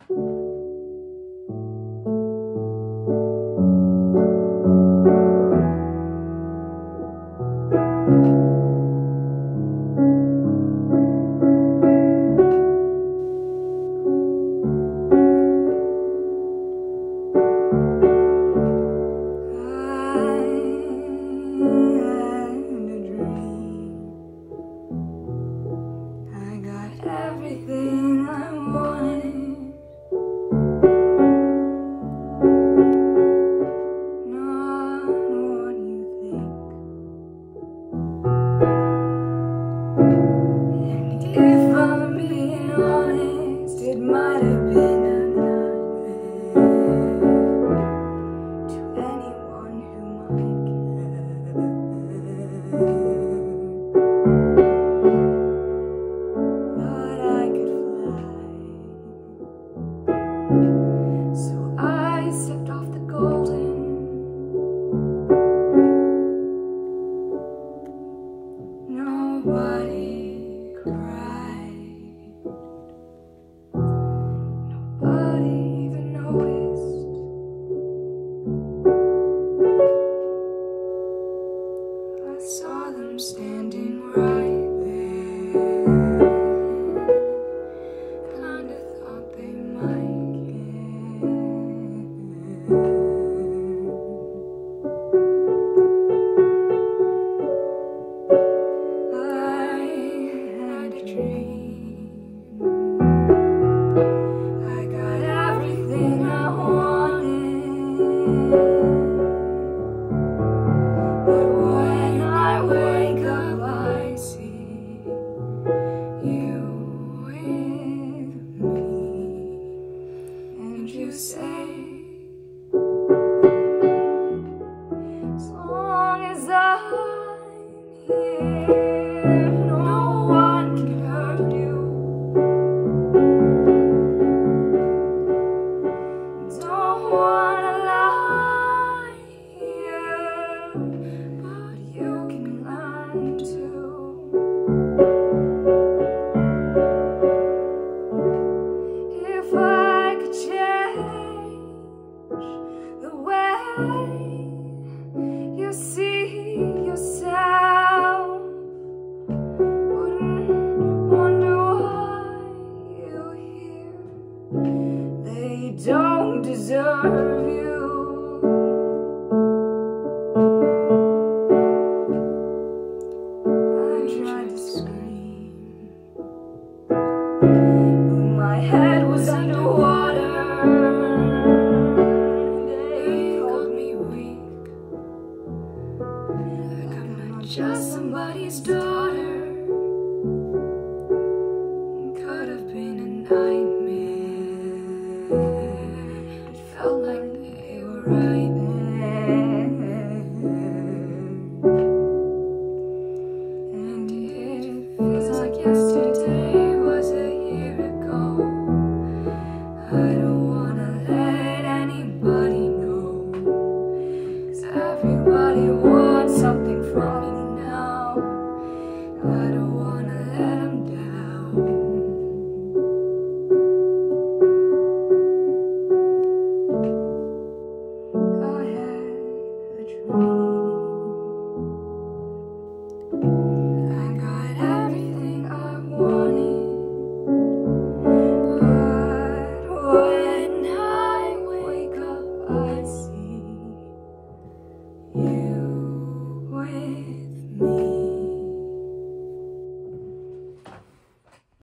Everything I wanted, not what you think. And if I'm being honest, it might have been a nightmare to anyone who might care. So I stepped off the golden. Nobody cried. Nobody even noticed. I saw them standing right there. Kinda thought they might. I got everything I wanted, but when I wake up I see you with me, and you say, as long as I'm here, no one can hurt you. Don't wanna lie here, but you can learn to. If I could change the way you see yourself, wouldn't wonder why you're here. They don't deserve you. I tried to scream, but my head was underwater. They called me weak, like I'm not just somebody's daughter. It could have been a nightmare. It felt like they were right there. And it feels like yesterday was a year ago. I don't wanna let anybody know, 'cause everybody wants something from me now. I don't wanna let them down. I had a dream. I got everything I wanted, but when I wake up I see